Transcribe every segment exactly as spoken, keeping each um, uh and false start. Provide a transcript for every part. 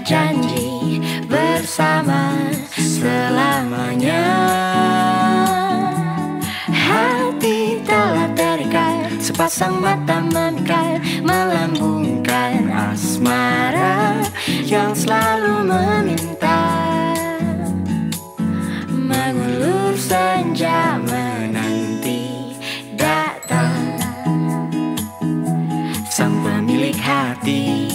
janji bersama selamanya. Hati telah terikat, sepasang mata memikat, melambungkan asmara yang selalu meminta. Mengulur senja menanti datang sang pemilik hati,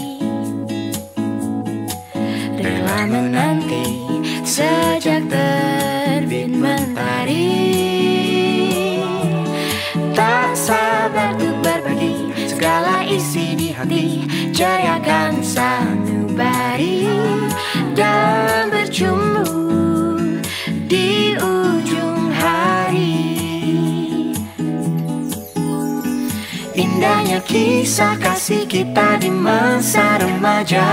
rela menanti sejak terbit mentari. Tak sabar untuk berbagi segala isi di hati, ceriakan sanubari dan berjumpa di ujung hari. Indahnya kisah kasih kita di masa remaja,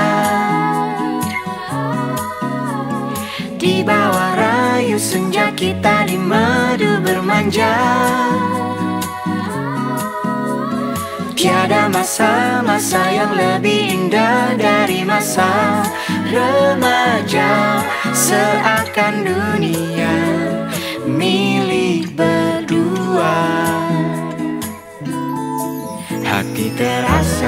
di bawah rayu senja kita di madu bermanja. Tiada masa-masa yang lebih indah dari masa remaja. Seakan dunia milik berdua, hati terasa